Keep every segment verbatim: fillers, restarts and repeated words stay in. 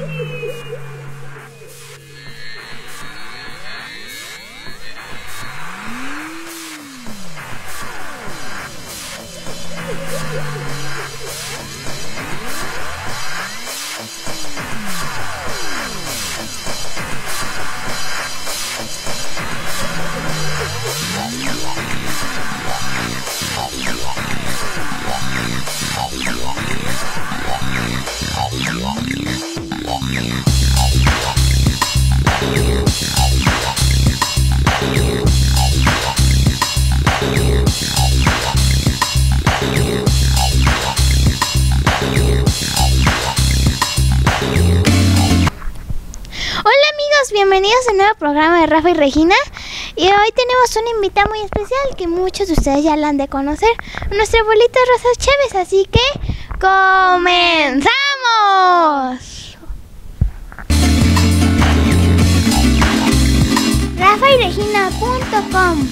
Bienvenidos a un nuevo programa de Rafa y Regina. Y hoy tenemos una invitada muy especial que muchos de ustedes ya la han de conocer, nuestra abuelita Rosa Chévez. Así que ¡comenzamos! rafa y regina punto com.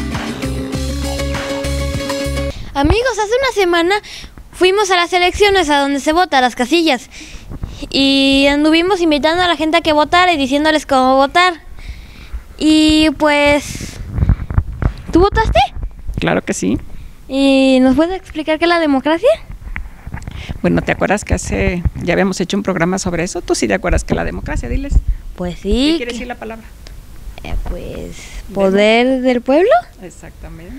Amigos, hace una semana fuimos a las elecciones, a donde se vota, a las casillas. Y anduvimos invitando a la gente a que votara y diciéndoles cómo votar. Y pues, ¿tú votaste? Claro que sí. ¿Y nos puedes explicar qué es la democracia? Bueno, ¿te acuerdas que hace, ya habíamos hecho un programa sobre eso? ¿Tú sí te acuerdas que la democracia? Diles. Pues sí. ¿Qué quiere decir la palabra? Eh, pues, poder Demo- del pueblo. Exactamente.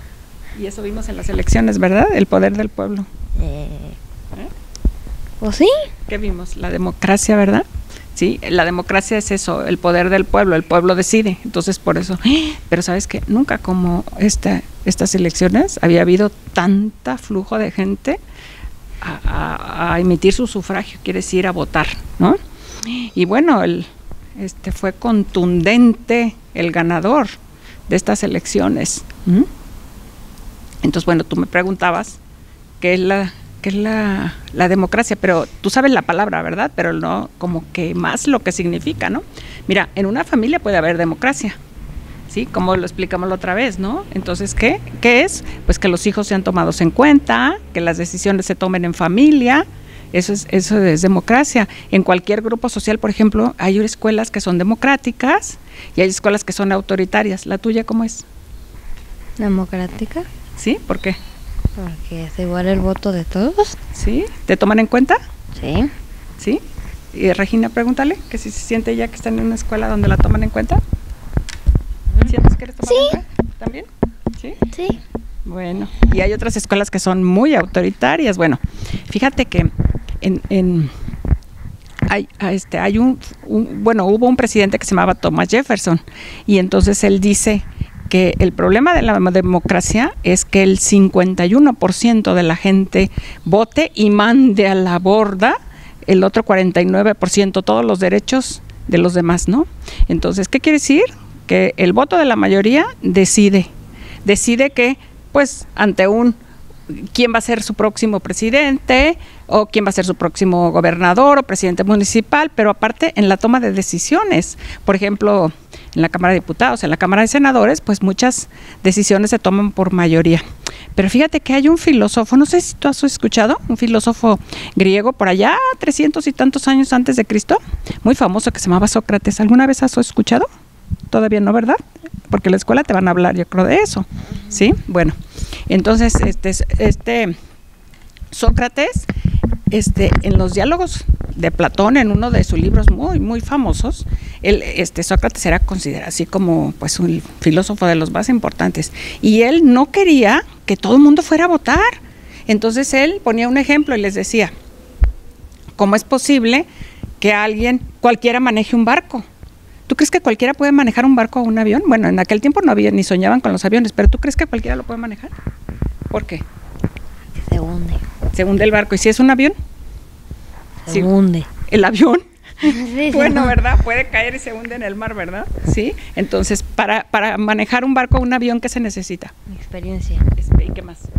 Y eso vimos en las elecciones, ¿verdad? El poder del pueblo. Eh... ¿Eh? ¿O sí? ¿Qué vimos? La democracia, ¿verdad? Sí, la democracia es eso, el poder del pueblo, el pueblo decide. Entonces, por eso, pero ¿sabes qué? Nunca como esta, estas elecciones había habido tanta flujo de gente a, a, a emitir su sufragio, quiere decir a votar, ¿no? Y bueno, el, este fue contundente el ganador de estas elecciones. ¿Mm? Entonces, bueno, tú me preguntabas qué es la... que es la, la democracia, pero tú sabes la palabra, ¿verdad? Pero no como que más lo que significa, ¿no? Mira, en una familia puede haber democracia, ¿sí? Como lo explicamos la otra vez, ¿no? Entonces, ¿qué? ¿Qué es? Pues que los hijos sean tomados en cuenta, que las decisiones se tomen en familia, eso es, eso es democracia. En cualquier grupo social, por ejemplo, hay escuelas que son democráticas y hay escuelas que son autoritarias. ¿La tuya cómo es? ¿Democrática? ¿Sí? ¿Por qué? Porque es igual el voto de todos. ¿Sí? ¿Te toman en cuenta? Sí. ¿Sí? Y Regina, pregúntale que si se siente ya que está en una escuela donde la toman en cuenta. ¿Sientes que eres tomada sí. en cuenta también? ¿Sí? Sí. Bueno, y hay otras escuelas que son muy autoritarias. Bueno, fíjate que en, en hay, este, hay un, un, bueno, hubo un presidente que se llamaba Thomas Jefferson y entonces él dice que el problema de la democracia es que el cincuenta y uno por ciento de la gente vote y mande a la borda el otro cuarenta y nueve por ciento todos los derechos de los demás, ¿no? Entonces, ¿qué quiere decir? Que el voto de la mayoría decide, decide que, pues, ante un quién va a ser su próximo presidente o quién va a ser su próximo gobernador o presidente municipal, pero aparte en la toma de decisiones, por ejemplo, en la Cámara de Diputados, en la Cámara de Senadores, pues muchas decisiones se toman por mayoría. Pero fíjate que hay un filósofo, no sé si tú has escuchado, un filósofo griego por allá, trescientos y tantos años antes de Cristo, muy famoso, que se llamaba Sócrates. ¿Alguna vez has escuchado? Todavía no, ¿verdad? Porque en la escuela te van a hablar, yo creo, de eso, ¿sí? Bueno, entonces, este, este Sócrates, este, en los diálogos de Platón, en uno de sus libros muy, muy famosos, él, este, Sócrates era considerado así como, pues, un filósofo de los más importantes, y él no quería que todo el mundo fuera a votar. Entonces él ponía un ejemplo y les decía, ¿cómo es posible que alguien, cualquiera maneje un barco? ¿Tú crees que cualquiera puede manejar un barco o un avión? Bueno, en aquel tiempo no había ni soñaban con los aviones, pero ¿tú crees que cualquiera lo puede manejar? ¿Por qué? Se hunde. Se hunde el barco. ¿Y si es un avión? Se sí. hunde. ¿El avión? Sí, bueno, sí. ¿verdad? Puede caer y se hunde en el mar, ¿verdad? Sí. Entonces, para, para manejar un barco o un avión, ¿qué se necesita? Experiencia. ¿Y qué más?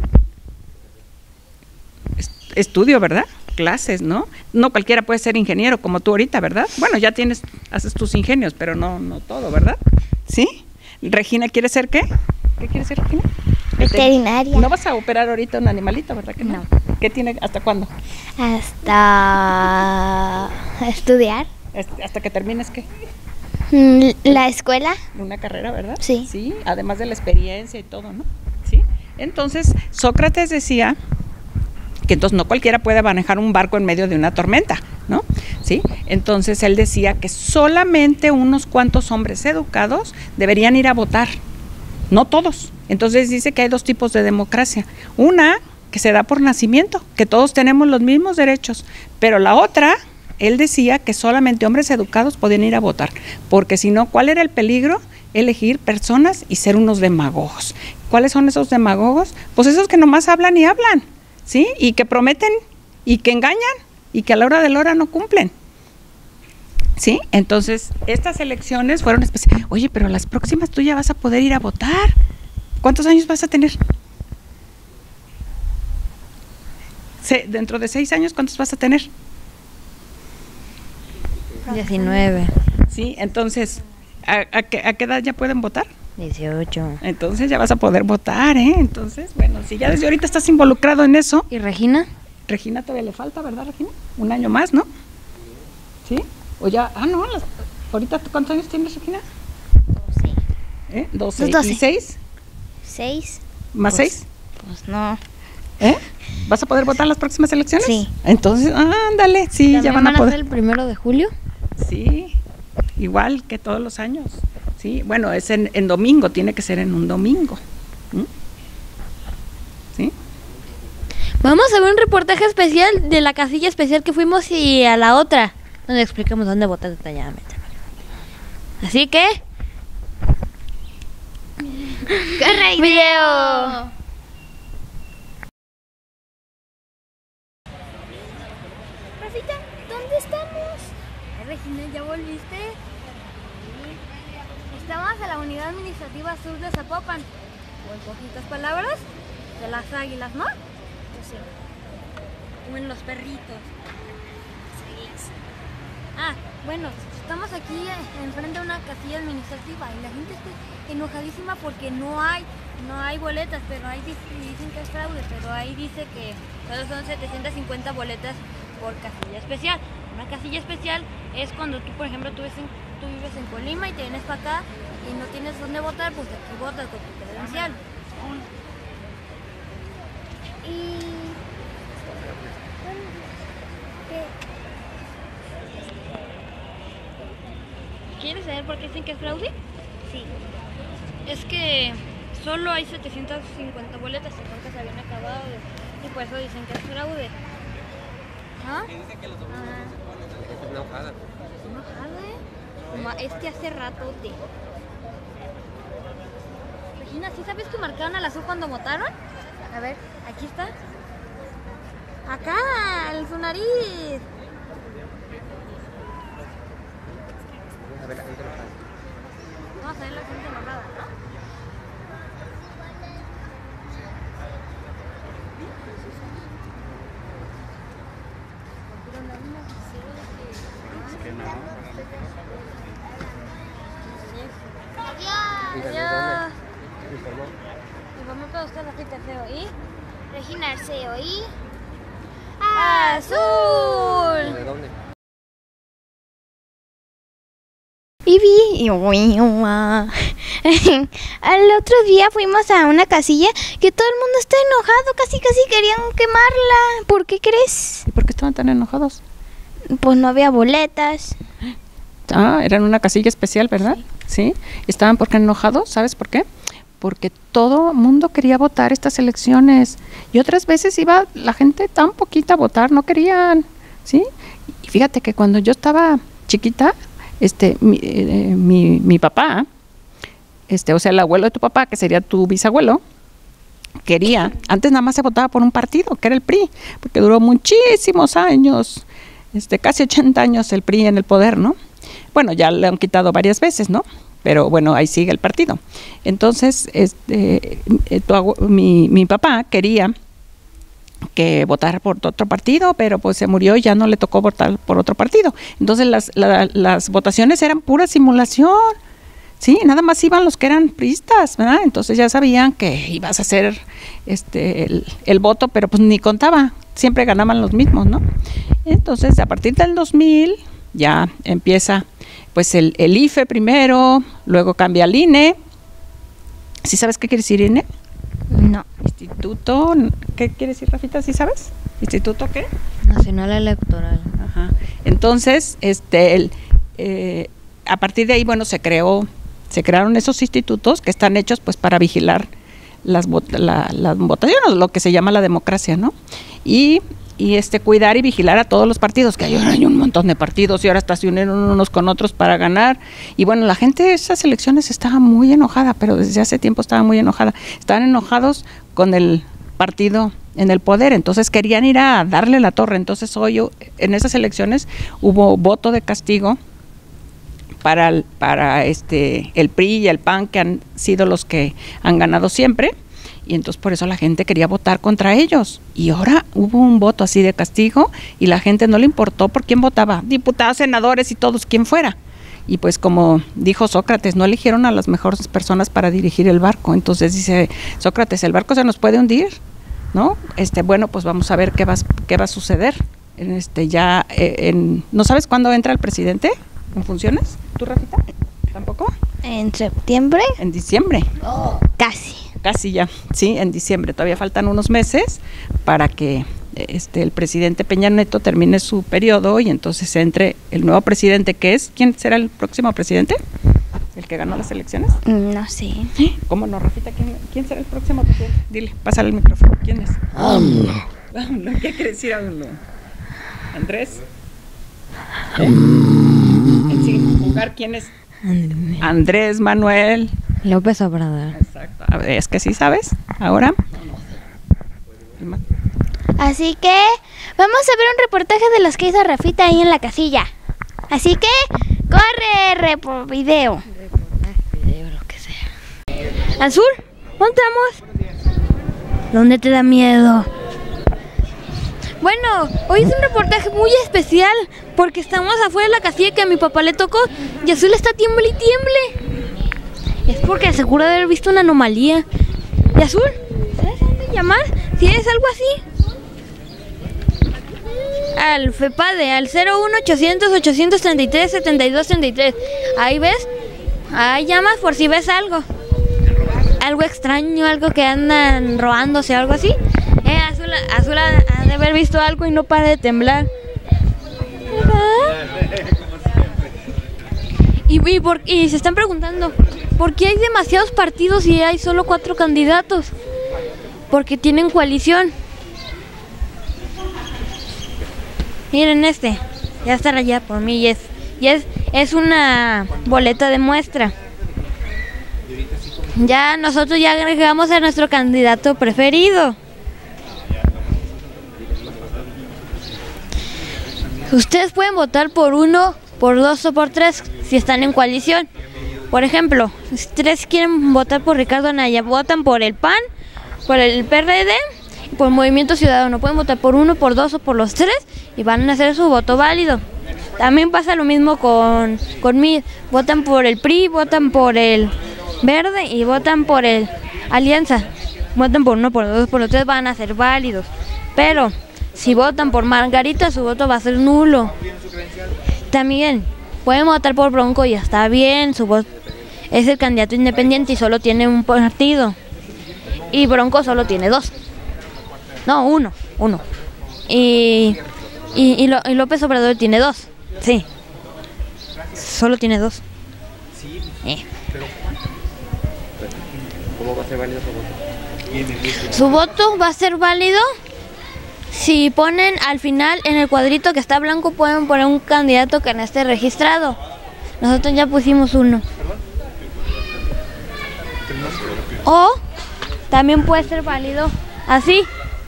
Estudio, ¿verdad? Clases, ¿no? No cualquiera puede ser ingeniero como tú ahorita, ¿verdad? Bueno, ya tienes, haces tus ingenios, pero no, no todo, ¿verdad? ¿Sí? Regina, ¿quieres ser qué? ¿Qué quieres ser, Regina? Veterinaria. No vas a operar ahorita un animalito, ¿verdad que no? No. ¿Qué tiene, hasta cuándo? Hasta estudiar. ¿Hasta que termines qué? La escuela. Una carrera, ¿verdad? Sí. Sí, además de la experiencia y todo, ¿no? Sí. Entonces, Sócrates decía que entonces no cualquiera puede manejar un barco en medio de una tormenta, ¿no? Sí. Entonces él decía que solamente unos cuantos hombres educados deberían ir a votar, no todos. Entonces dice que hay dos tipos de democracia. Una que se da por nacimiento, que todos tenemos los mismos derechos, pero la otra, él decía que solamente hombres educados podían ir a votar, porque si no, ¿cuál era el peligro? Elegir personas y ser unos demagogos. ¿Cuáles son esos demagogos? Pues esos que nomás hablan y hablan, ¿sí? Y que prometen y que engañan y que a la hora de la hora no cumplen, ¿sí? Entonces, estas elecciones fueron especiales. Oye, pero las próximas tú ya vas a poder ir a votar. ¿Cuántos años vas a tener? Se, dentro de seis años, ¿cuántos vas a tener? diecinueve. Sí, entonces, ¿a, a, qué, ¿a qué edad ya pueden votar? dieciocho. Entonces ya vas a poder votar, ¿eh? Entonces, bueno, si ya desde ahorita estás involucrado en eso. ¿Y Regina? Regina todavía le falta, ¿verdad, Regina? Un año más, ¿no? ¿Sí? O ya, ah, no, las, ahorita, ¿cuántos años tienes, Regina? doce. ¿Eh? doce. doce. ¿Y seis? ¿Seis? ¿Más Pues, seis? Pues no. ¿Eh? ¿Vas a poder votar en las próximas elecciones? Sí. Entonces, ándale, sí, ya van a poder. ¿También van a ser el primero de julio? Sí, igual que todos los años. Sí, bueno, es en, en domingo, tiene que ser en un domingo. ¿Mm? ¿Sí? Vamos a ver un reportaje especial de la casilla especial que fuimos y a la otra, donde explicamos dónde votar detalladamente. Así que... ¡Corre, video! Rafita, ¿dónde estamos? Regina, ¿ya volviste? Estamos en la unidad administrativa sur de Zapopan. O en poquitas palabras, de las águilas, ¿no? Sí. O en los perritos. Ah, bueno, estamos aquí enfrente de una casilla administrativa y la gente está enojadísima porque no hay no hay boletas, pero ahí dicen que es fraude, pero ahí dice que solo son setecientas cincuenta boletas por casilla especial. Una casilla especial es cuando tú, por ejemplo, tú, ves en, tú vives en Colima y te vienes para acá y no tienes dónde votar, pues aquí votas con tu credencial. Y... ¿Qué? ¿Quieres saber por qué dicen que es fraude? Sí. Es que solo hay setecientas cincuenta boletas y nunca se habían acabado y por eso dicen que es fraude. ¿Ah? Dicen que los domingos Ah. no se ponen, es una hojada. ¿Una hojada, eh? Como este hace ratote. Regina, ¿sí sabes que marcaron al azul cuando votaron? A ver, aquí está. Acá, en su nariz. Vamos a ver la gente enojada. Vamos a ver la gente enojada, ¿no? Adiós. Informó. Informó para usted la fiesta feo. ¿Y? Regina Arceo y... ¡Azul! ¿De dónde? Vivi y al otro día fuimos a una casilla que todo el mundo está enojado, casi casi querían quemarla. ¿Por qué crees? ¿Y por qué estaban tan enojados? Pues no había boletas. Ah, eran una casilla especial, ¿verdad? Sí. ¿Estaban por qué enojados? ¿Sabes por qué? Porque todo mundo quería votar estas elecciones y otras veces iba la gente tan poquita a votar, no querían, ¿sí? Y fíjate que cuando yo estaba chiquita, este, mi, eh, mi, mi papá, este, o sea, el abuelo de tu papá, que sería tu bisabuelo, quería, antes nada más se votaba por un partido, que era el P R I, porque duró muchísimos años, este, casi ochenta años el P R I en el poder, ¿no? Bueno, ya le han quitado varias veces, ¿no? Pero bueno, ahí sigue el partido. Entonces, este, eh, tu, mi, mi papá quería que votara por otro partido, pero pues se murió y ya no le tocó votar por otro partido. Entonces las, la, las votaciones eran pura simulación, sí, nada más iban los que eran priistas, ¿verdad? Entonces ya sabían que ibas a hacer este el, el voto, pero pues ni contaba, siempre ganaban los mismos, ¿no? Entonces, a partir del dos mil ya empieza pues el, el I F E primero, luego cambia al I N E. ¿Sí sabes qué quiere decir I N E? No. Instituto, ¿qué quiere decir, Rafita? ¿Sí sabes? ¿Instituto qué? Nacional Electoral. Ajá. Entonces, este, el, eh, a partir de ahí, bueno, se creó, se crearon esos institutos que están hechos pues para vigilar las, vot la, las votaciones, lo que se llama la democracia, ¿no? Y, y este, cuidar y vigilar a todos los partidos, que hay, hay un montón de partidos y ahora hasta se unieron unos con otros para ganar. Y bueno, la gente de esas elecciones estaba muy enojada, pero desde hace tiempo estaba muy enojada. Estaban enojados con el partido en el poder, entonces querían ir a darle la torre. Entonces hoy en esas elecciones hubo voto de castigo para el, para este el P R I y el P A N, que han sido los que han ganado siempre, y entonces por eso la gente quería votar contra ellos. Y ahora hubo un voto así de castigo y la gente no le importó por quién votaba, diputados, senadores y todos, quien fuera. Y pues como dijo Sócrates, no eligieron a las mejores personas para dirigir el barco. Entonces dice Sócrates, el barco se nos puede hundir, ¿no? Este, bueno, pues vamos a ver qué va, qué va a suceder. En este, ya, eh, en, ¿no sabes cuándo entra el presidente en funciones? ¿Tú, Rafita? ¿Tampoco? ¿En septiembre? En diciembre. Oh, casi. Casi ya, sí, en diciembre. Todavía faltan unos meses para que este el presidente Peña Nieto termine su periodo y entonces entre el nuevo presidente, que es, ¿quién será el próximo presidente? ¿El que ganó las elecciones? No sé. ¿Cómo no, Rafita? ¿Quién, quién será el próximo presidente? Dile, pásale el micrófono. ¿Quién es? AMLO. AMLO. ¿Qué quiere decir AMLO? ¿Andrés? ¿Eh? En sin jugar, ¿quién es? Andrés Manuel López Obrador. Exacto. A ver, es que sí sabes. Ahora. Así que vamos a ver un reportaje de los que hizo Rafita ahí en la casilla. Así que corre, repo video. Reportaje, video, lo que sea. Azul, ¿dónde estamos? ¿Dónde te da miedo? Bueno, hoy es un reportaje muy especial porque estamos afuera de la casilla que a mi papá le tocó y Azul está tiemble y tiemble. Es porque seguro de haber visto una anomalía. Y Azul, ¿sabes a dónde llamar? Si es algo así. Al FEPADE, al cero uno ochocientos ochocientos treinta y tres setenta y dos treinta y tres. Ahí ves, ahí llamas por si ves algo. Algo extraño, algo que andan robándose, algo así. Eh, Azul, Azul ha, ha de haber visto algo y no para de temblar. Y, y, por, y se están preguntando, ¿por qué hay demasiados partidos y hay solo cuatro candidatos? Porque tienen coalición. Miren este, ya está allá por mí y es, y es, es una boleta de muestra. Ya nosotros ya agregamos a nuestro candidato preferido. Ustedes pueden votar por uno, por dos o por tres si están en coalición. Por ejemplo, si ustedes quieren votar por Ricardo Anaya, votan por el P A N, por el P R D y por el Movimiento Ciudadano. Pueden votar por uno, por dos o por los tres y van a hacer su voto válido. También pasa lo mismo con, con mí. Votan por el P R I, votan por el Verde y votan por el Alianza. Votan por uno, por dos, por los tres, van a ser válidos. Pero si votan por Margarita, su voto va a ser nulo. También pueden votar por Bronco y está bien, su voto es el candidato independiente y solo tiene un partido. Y Bronco solo tiene dos. No, uno, uno. Y, y, y, Lo, y López Obrador tiene dos. Sí. Solo tiene dos. Eh. ¿Cómo va a ser válido su voto? Su voto va a ser válido si ponen al final en el cuadrito que está blanco, pueden poner un candidato que no esté registrado. Nosotros ya pusimos uno. O también puede ser válido así.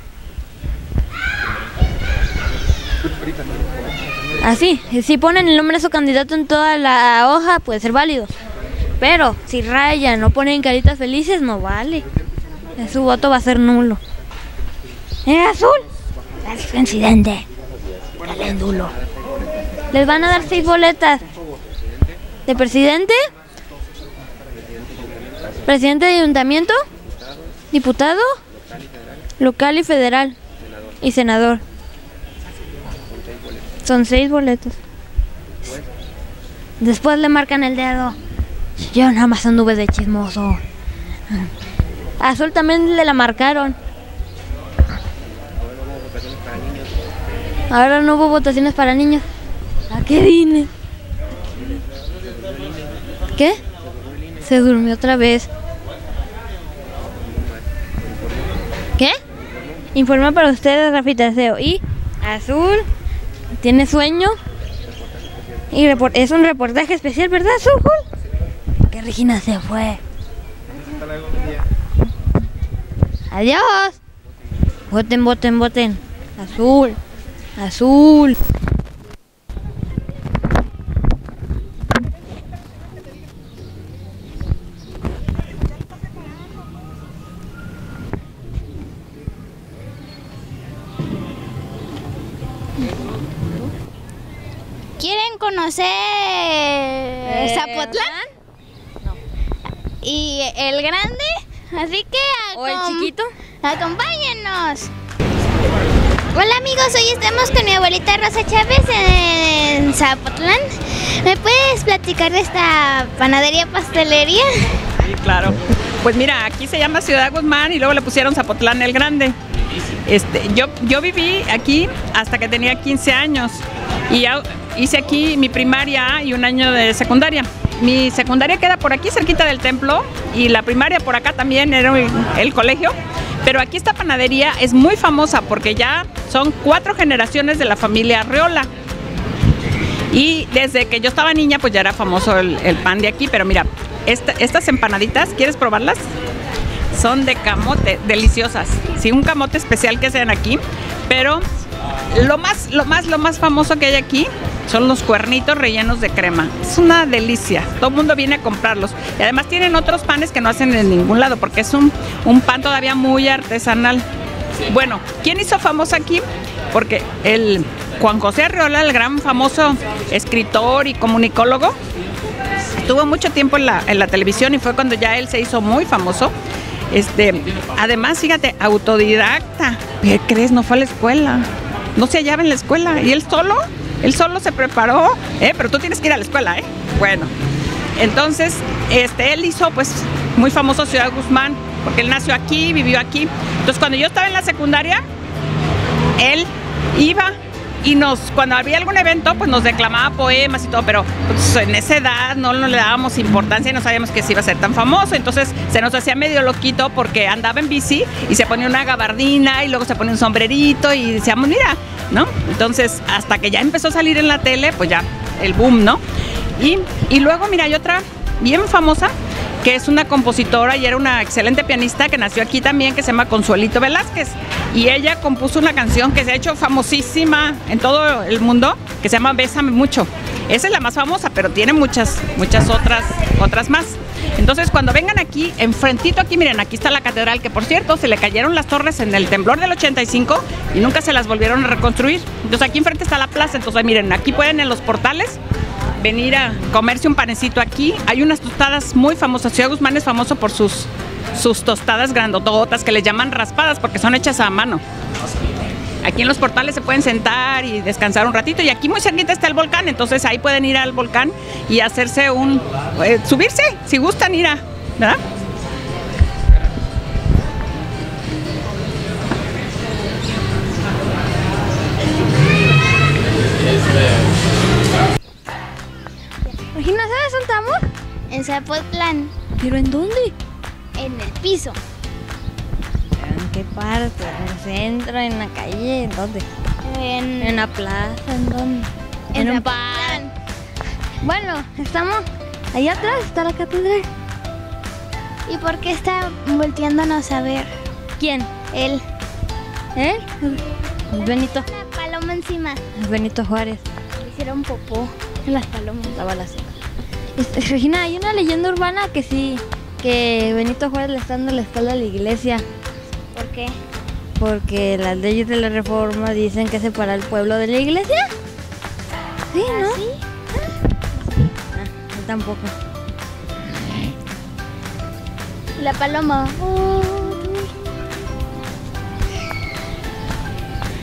Así, si ponen el nombre de su candidato en toda la hoja, puede ser válido. Pero si rayan o ponen caritas felices, no vale. Su voto va a ser nulo. ¿Eh, Azul? Es incidente. Dale nulo. Les van a dar seis boletas. ¿De presidente? ¿Presidente de ayuntamiento? ¿Diputado? Local y federal. y senador. Son seis boletos. Después le marcan el dedo. Yo nada más anduve de chismoso. A Azul también le la marcaron. Ahora no hubo votaciones para niños. ¿A qué vine? ¿Qué? Se durmió otra vez. ¿Qué? Informa para ustedes, Rafita Deseo. Y Azul tiene sueño. Y report es un reportaje especial, ¿verdad, Azul? Que Regina se fue. Adiós. Voten, voten, voten. Azul. Azul. ¿Quieren conocer Zapotlán? No. Y el grande, así que ¿O el acom- chiquito? acompáñennos. Hola amigos, hoy estamos con mi abuelita Rosa Chávez en Zapotlán. ¿Me puedes platicar de esta panadería pastelería? Sí, claro. Pues mira, aquí se llama Ciudad Guzmán y luego le pusieron Zapotlán el Grande. Este, yo, yo viví aquí hasta que tenía quince años y ya hice aquí mi primaria y un año de secundaria. Mi secundaria queda por aquí cerquita del templo y la primaria por acá también era el, el colegio. Pero aquí esta panadería es muy famosa porque ya son cuatro generaciones de la familia Arreola. Y desde que yo estaba niña pues ya era famoso el, el pan de aquí. Pero mira, esta, estas empanaditas, ¿quieres probarlas? Son de camote, deliciosas. Sí, un camote especial que hacen aquí. Pero lo más, lo más, lo más famoso que hay aquí son los cuernitos rellenos de crema. Es una delicia. Todo el mundo viene a comprarlos. Y además tienen otros panes que no hacen en ningún lado porque es un, un pan todavía muy artesanal. Bueno, ¿quién hizo famoso aquí? Porque el Juan José Arreola, el gran famoso escritor y comunicólogo, estuvo mucho tiempo en la, en la televisión y fue cuando ya él se hizo muy famoso. Este, además, fíjate, autodidacta. ¿Qué crees? No fue a la escuela. No se hallaba en la escuela. Y él solo, él solo se preparó. ¿eh? Pero tú tienes que ir a la escuela, ¿eh? Bueno, entonces, este, él hizo, pues, muy famoso Ciudad Guzmán, porque él nació aquí, vivió aquí. Entonces, cuando yo estaba en la secundaria, él iba y nos, cuando había algún evento, pues nos declamaba poemas y todo, pero pues, en esa edad no, no le dábamos importancia y no sabíamos que se iba a ser tan famoso, entonces se nos hacía medio loquito porque andaba en bici y se ponía una gabardina y luego se ponía un sombrerito y decíamos, mira, ¿no? Entonces, hasta que ya empezó a salir en la tele, pues ya, el boom, ¿no? Y, y luego, mira, hay otra bien famosa, que es una compositora y era una excelente pianista que nació aquí también, que se llama Consuelito Velázquez. Y ella compuso una canción que se ha hecho famosísima en todo el mundo, que se llama Bésame Mucho. Esa es la más famosa, pero tiene muchas, muchas otras, otras más. Entonces, cuando vengan aquí, enfrentito aquí, miren, aquí está la catedral, que por cierto, se le cayeron las torres en el temblor del ochenta y cinco y nunca se las volvieron a reconstruir. Entonces, aquí enfrente está la plaza. Entonces, miren, aquí pueden en los portales venir a comerse un panecito aquí. Hay unas tostadas muy famosas. Ciudad Guzmán es famoso por sus, sus tostadas grandototas que le llaman raspadas porque son hechas a mano. Aquí en los portales se pueden sentar y descansar un ratito y aquí muy cerquita está el volcán, entonces ahí pueden ir al volcán y hacerse un... Eh, subirse, si gustan ir a... ¿verdad? Regina, ¿sabes dónde estamos? En Zapotlán, ¿Pero en dónde? en el piso. ¿En qué parte? ¿En el centro? ¿En la calle? ¿En dónde? En, ¿En la plaza? ¿En dónde? en un Zapotlán. Bueno, estamos... Allá atrás está la catedral. ¿Y por qué está volteándonos a ver? ¿Quién? Él. ¿Él? Benito. Una paloma encima. Benito Juárez. Le hicieron popó en las palomas. La balacera. Este, Regina, hay una leyenda urbana que sí, que Benito Juárez le está dando la espalda a la iglesia, ¿Por qué? porque las leyes de la reforma dicen que separa el pueblo de la iglesia. Sí, ¿no? ¿Así? Ah, yo tampoco. La paloma. Oh,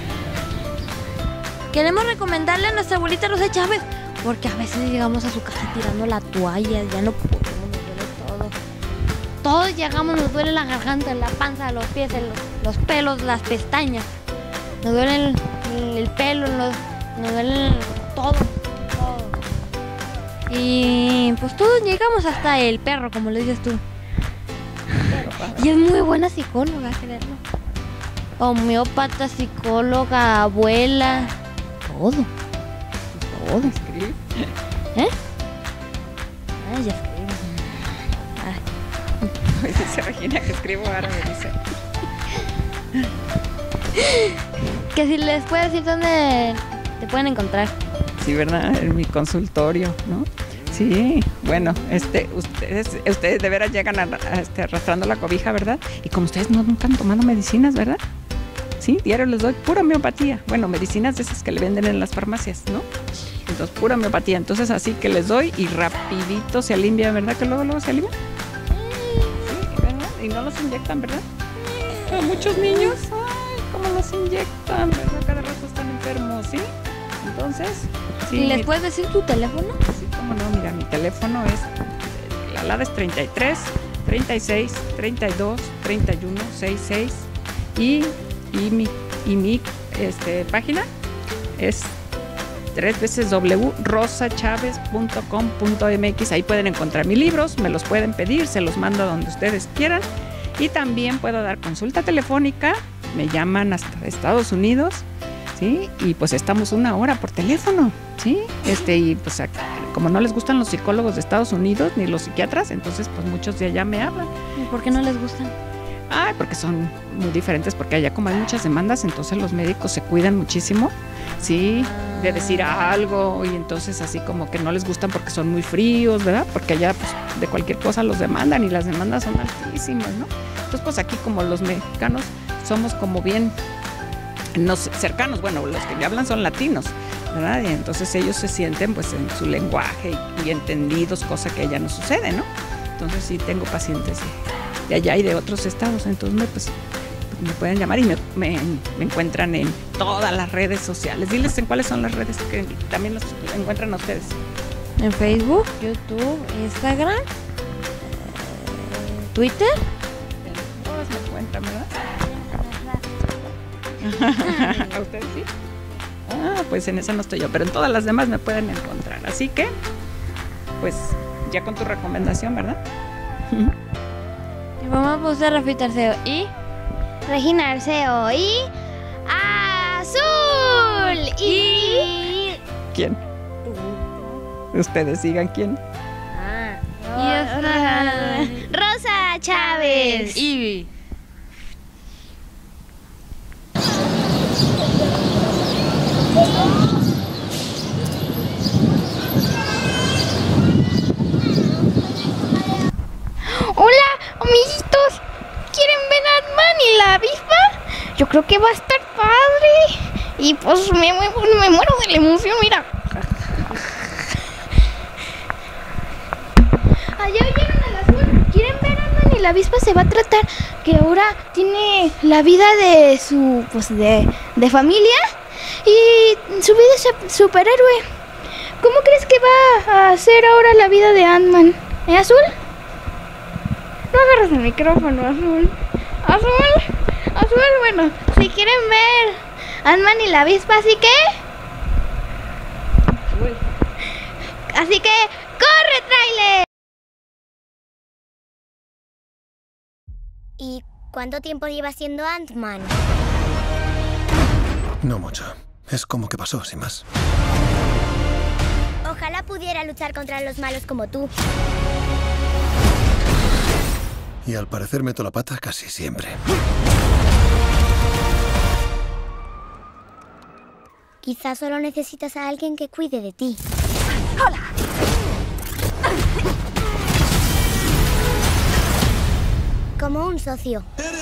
queremos recomendarle a nuestra abuelita Rosa Chávez, porque a veces llegamos a su casa tirando la toalla, ya no podemos, nos duele todo. Todos llegamos, nos duele la garganta, la panza, los pies, el- los pelos, las pestañas. Nos duele el, el pelo, los, nos duele el- todo, todo. Y pues todos llegamos hasta el perro, como le dices tú. Y es muy buena psicóloga, creerlo. Homeópata, psicóloga, abuela, todo. Todo. Escribe. ¿Eh? Ay, ya escribo. Ay. Dice Regina que escribo árabe, dice. Que si les puedo decir dónde te pueden encontrar. Sí, ¿verdad? En mi consultorio, ¿no? Sí, bueno, este, ustedes, ustedes de veras llegan a, a, este, arrastrando la cobija, ¿verdad? Y como ustedes no nunca han tomado medicinas, ¿verdad? Sí, diario les doy pura homeopatía. Bueno, medicinas de esas que le venden en las farmacias, ¿no? Entonces, pura homeopatía. Entonces, así que les doy y rapidito se alimpia, ¿verdad? Que luego, luego se alimpia. Sí, ¿verdad? Y no los inyectan, ¿verdad? A muchos niños, ay, cómo los inyectan, ¿verdad? Cada rato están enfermos, ¿sí? Entonces, sí. ¿Les mi- puedes decir tu teléfono? Sí, cómo no, mira, mi teléfono es, la alada es treinta y tres, treinta y seis, treinta y dos, treinta y uno, sesenta y seis y, y mi, y mi este, página es tres veces w rosa chavez punto com punto m x. Ahí pueden encontrar mis libros, me los pueden pedir, se los mando a donde ustedes quieran y también puedo dar consulta telefónica, me llaman hasta Estados Unidos. ¿Sí? Y pues estamos una hora por teléfono, ¿sí? Este, y pues acá, como no les gustan los psicólogos de Estados Unidos ni los psiquiatras, entonces pues muchos de allá me hablan. ¿Y por qué no les gustan? Ay, porque son muy diferentes, porque allá como hay muchas demandas, entonces los médicos se cuidan muchísimo, ¿sí? De decir algo y entonces así como que no les gustan porque son muy fríos, ¿verdad? Porque allá pues de cualquier cosa los demandan y las demandas son altísimas, ¿no? Entonces pues aquí como los mexicanos somos como bien nos cercanos, bueno, los que me hablan son latinos, ¿verdad? Y entonces ellos se sienten pues en su lenguaje y, y entendidos, cosa que allá no sucede, ¿no? Entonces sí tengo pacientes de, de allá y de otros estados, entonces me, pues, pues, me pueden llamar y me, me, me encuentran en todas las redes sociales. Diles en cuáles son las redes que también los encuentran a ustedes. En Facebook, YouTube, Instagram, eh, Twitter. En todas me encuentran, ¿verdad? ¿A ustedes sí? Ah, pues en esa no estoy yo, pero en todas las demás me pueden encontrar. Así que, pues, ya con tu recomendación, ¿verdad? Mi mamá puso Rafita Arceo y Regina Arceo y Azul y ¿Quién? Ustedes sigan quién. y esta Rosa Chávez. Ivy. Hola, amiguitos. ¿Quieren ver Ant-Man y la avispa? Yo creo que va a estar padre. Y pues me, me, me muero de la emoción, mira. Allá oyeron al azul. ¿Quieren ver Ant-Man y la avispa? Se va a tratar que ahora tiene la vida de su, pues de, de familia y su vida es superhéroe. ¿Cómo crees que va a ser ahora la vida de Ant-Man? ¿Eh, Azul? No agarras el micrófono, Azul. Azul, Azul, bueno, si quieren ver Ant-Man y la avispa, así que... Así que, ¡corre, tráiler! ¿Y cuánto tiempo lleva siendo Ant-Man? No mucho. Es como que pasó, sin más. Ojalá pudiera luchar contra los malos como tú. Y al parecer meto la pata casi siempre. Quizás solo necesitas a alguien que cuide de ti. ¡Hola! Como un socio.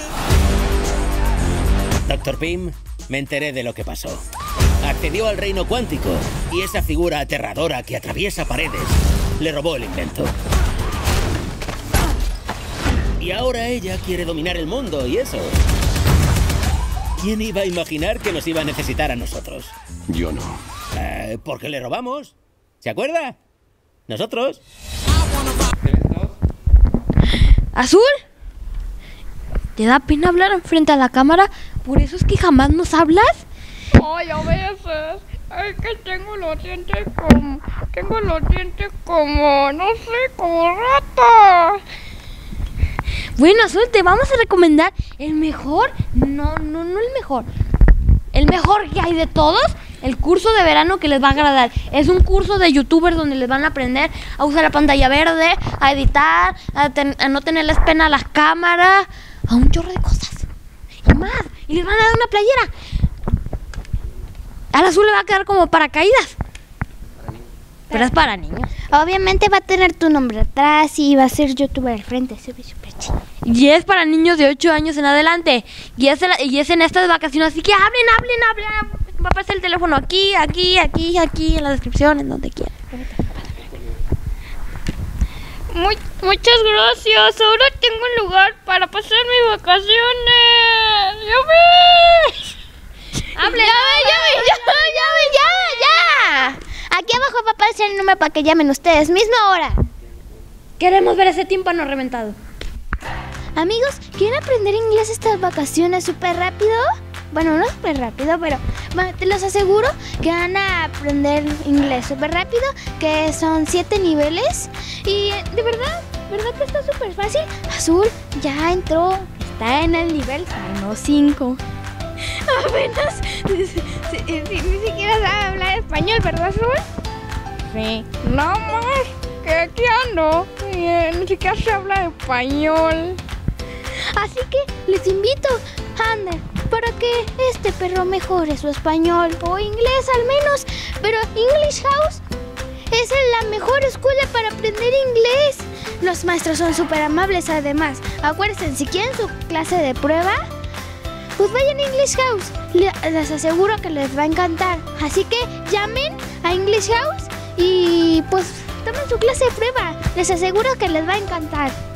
Doctor Pym, me enteré de lo que pasó. Accedió al reino cuántico y esa figura aterradora que atraviesa paredes le robó el invento. Y ahora ella quiere dominar el mundo y eso ¿Quién iba a imaginar que nos iba a necesitar a nosotros? Yo no. Eh, porque le robamos. ¿Se acuerda? Nosotros. ¿Azul? ¿Te da pena hablar enfrente a la cámara? ¿Por eso es que jamás nos hablas? Ay, a veces. Es que tengo los dientes como... Tengo los dientes como... No sé, como rata. Bueno, Azul, te vamos a recomendar el mejor... No, no, no el mejor. El mejor que hay de todos. El curso de verano que les va a agradar. Es un curso de youtubers donde les van a aprender a usar la pantalla verde, a editar, a, ten, a no tenerles pena a las cámaras, a un chorro de cosas. Y más. Y les van a dar una playera. Al Azul le va a quedar como paracaídas. Pero es para niños. Obviamente va a tener tu nombre atrás y va a ser youtuber al frente. Súper, súper chido. Y es para niños de ocho años en adelante. Y es, y es en estas vacaciones. Así que hablen, hablen, hablen. Va a aparecer el teléfono aquí, aquí, aquí, aquí, en la descripción, en donde quieran. Muy, muchas gracias. Ahora tengo un lugar para pasar mis vacaciones. ¡Ya ves! ¡Hable! ¡Ya ve, ya ve, ya ve, ya ve, ya, ya! Aquí abajo va a aparecer el número para que llamen ustedes. Misma hora. Queremos ver ese tímpano reventado. Amigos, ¿quieren aprender inglés estas vacaciones súper rápido? Bueno, no súper rápido, pero bueno, te los aseguro que van a aprender inglés súper rápido, que son siete niveles. Y de verdad, ¿verdad que está súper fácil? Azul ya entró, está en el nivel menos cinco. Apenas, ni, ni, ni siquiera sabe hablar español, ¿verdad, Azul? Sí. Nada más que aquí ando y eh, ni siquiera se habla español. Así que les invito, anda, para que este perro mejore su español o inglés al menos. Pero English House es la mejor escuela para aprender inglés. Los maestros son súper amables además. Acuérdense, si quieren su clase de prueba, pues vayan a English House. Les aseguro que les va a encantar. Así que llamen a English House y pues tomen su clase de prueba. Les aseguro que les va a encantar.